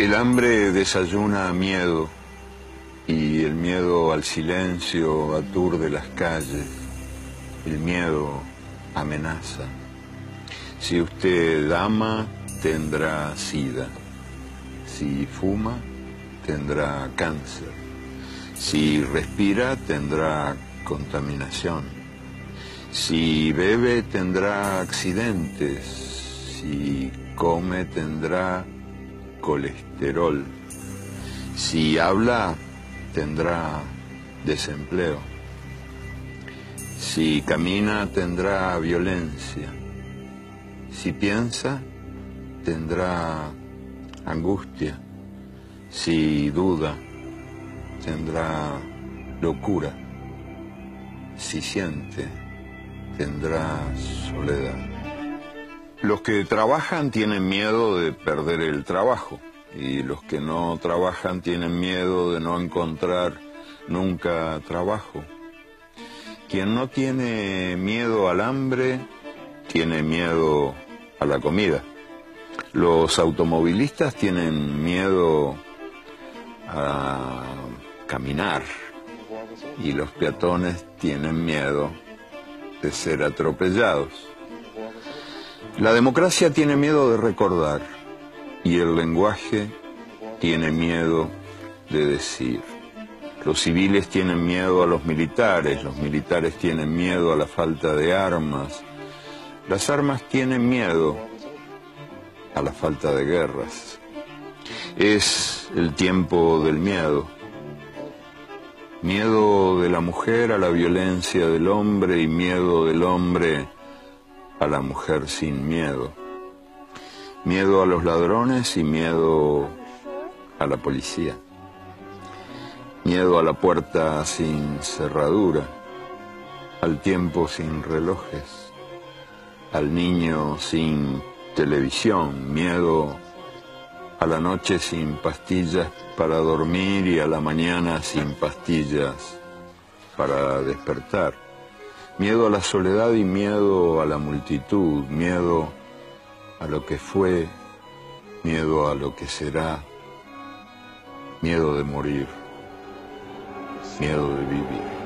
El hambre desayuna miedo y el miedo al silencio aturde las calles. El miedo amenaza. Si usted ama, tendrá sida. Si fuma, tendrá cáncer. Si respira, tendrá contaminación. Si bebe, tendrá accidentes. Si come, tendrá colesterol. Si habla, tendrá desempleo. Si camina, tendrá violencia. Si piensa, tendrá angustia. Si duda, tendrá locura. Si siente, tendrá soledad. Los que trabajan tienen miedo de perder el trabajo y los que no trabajan tienen miedo de no encontrar nunca trabajo. Quien no tiene miedo al hambre, tiene miedo a la comida. Los automovilistas tienen miedo a caminar y los peatones tienen miedo de ser atropellados. La democracia tiene miedo de recordar y el lenguaje tiene miedo de decir. Los civiles tienen miedo a los militares tienen miedo a la falta de armas, las armas tienen miedo a la falta de guerras. Es el tiempo del miedo. Miedo de la mujer a la violencia del hombre y miedo del hombre a la mujer sin miedo. Miedo a los ladrones y miedo a la policía. Miedo a la puerta sin cerradura, al tiempo sin relojes, al niño sin televisión, miedo a la noche sin pastillas para dormir y a la mañana sin pastillas para despertar. Miedo a la soledad y miedo a la multitud, miedo a lo que fue, miedo a lo que será, miedo de morir, miedo de vivir.